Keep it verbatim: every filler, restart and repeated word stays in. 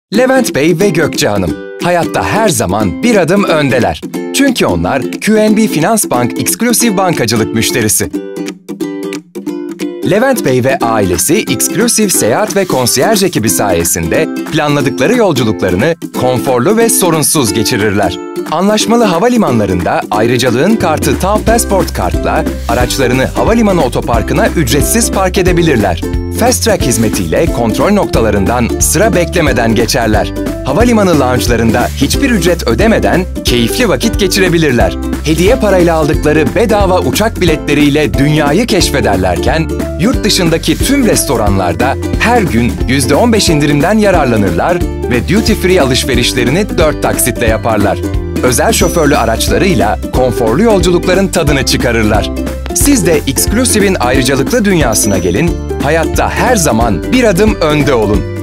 Levent Bey ve Gökçe Hanım hayatta her zaman bir adım öndeler. Çünkü onlar Q N B Finans Bank Exclusive bankacılık müşterisi. Levent Bey ve ailesi Exclusive seyahat ve konsiyerj ekibi sayesinde planladıkları yolculuklarını konforlu ve sorunsuz geçirirler. Anlaşmalı havalimanlarında ayrıcalığın kartı TAV Passport kartla araçlarını havalimanı otoparkına ücretsiz park edebilirler. Fast Track hizmetiyle kontrol noktalarından sıra beklemeden geçerler. Havalimanı lounge'larında hiçbir ücret ödemeden keyifli vakit geçirebilirler. Hediye parayla aldıkları bedava uçak biletleriyle dünyayı keşfederlerken, yurt dışındaki tüm restoranlarda her gün yüzde on beş indirimden yararlanırlar ve duty free alışverişlerini dört taksitle yaparlar. Özel şoförlü araçlarıyla konforlu yolculukların tadını çıkarırlar. Siz de Exclusive'in ayrıcalıklı dünyasına gelin, hayatta her zaman bir adım önde olun.